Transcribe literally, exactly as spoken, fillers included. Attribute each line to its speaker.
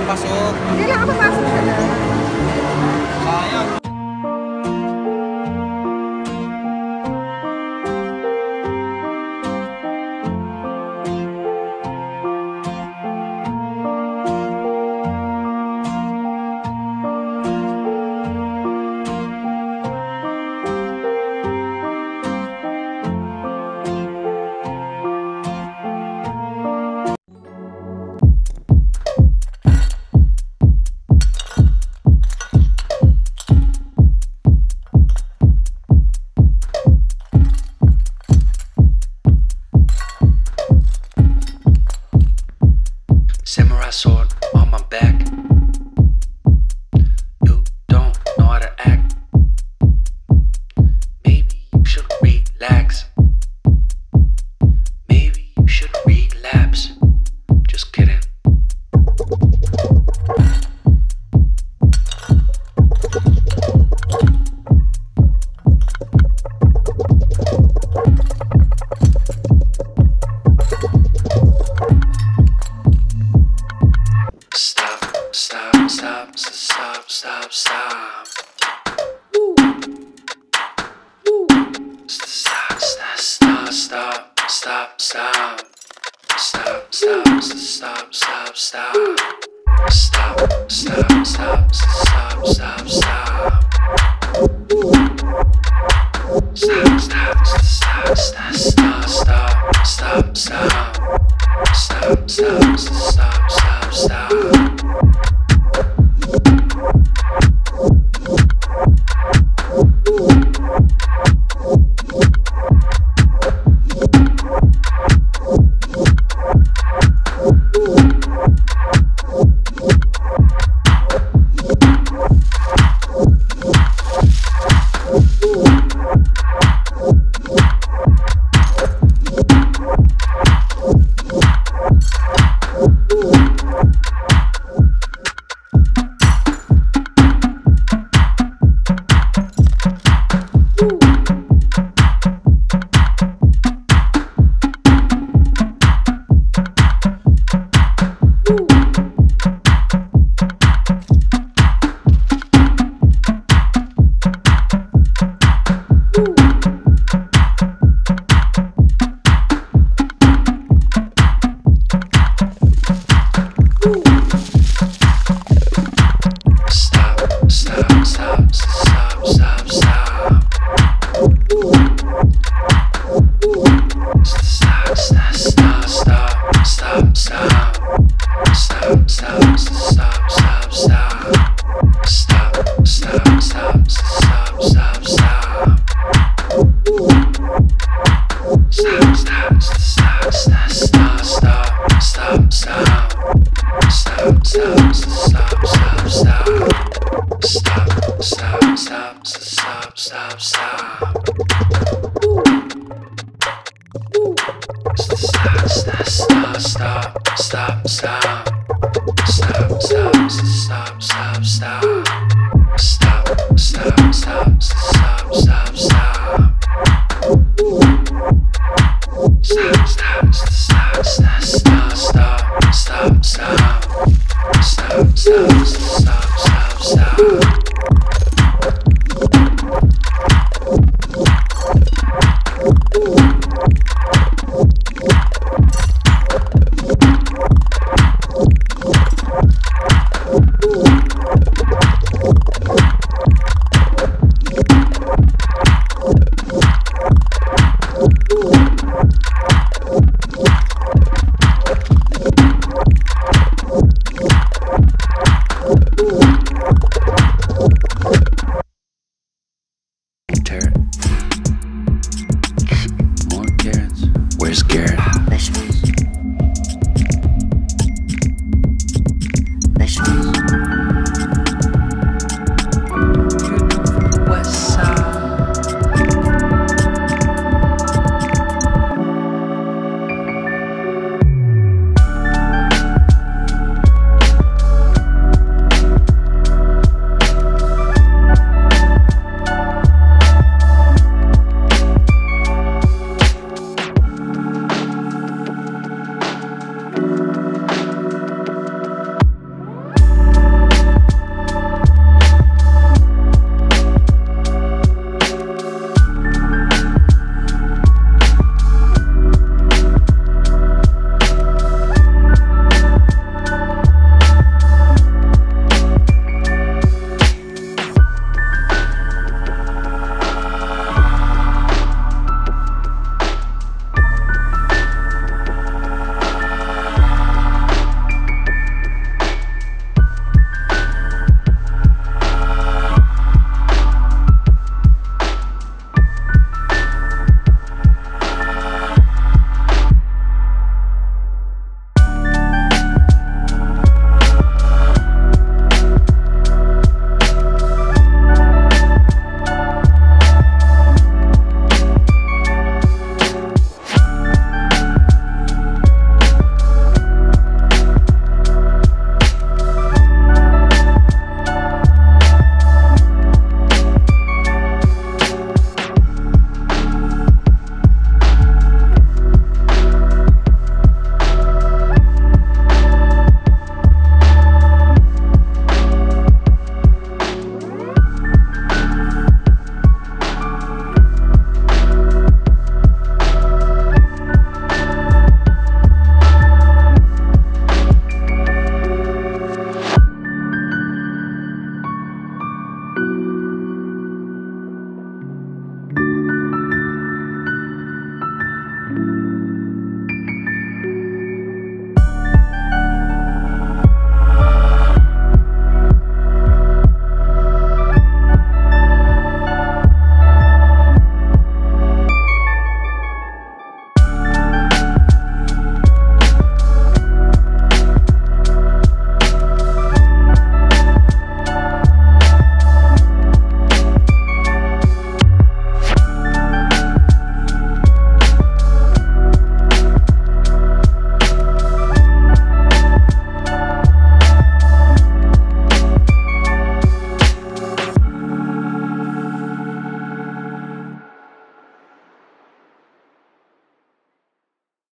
Speaker 1: papasok.
Speaker 2: Hindi lang ako papasok ka na.
Speaker 1: Sayang.
Speaker 3: Samurai sword on my back. You don't know how to act. Maybe you should relax. Maybe you should relapse. Just kidding. Stop, stop, stop, stop, stop, stop. Woo. Woo. Stop, stop, stop, stop, stop, stop. Stop, stop, stop, stop, stop. Stop, stop, stop, stop, stop, stop. Woo. Stop, stop, stop, stop, stop, stop, stop, stop. Stop, stop, stop, stop, stop. Stop, stop, stop, stop, stop, stop, stop.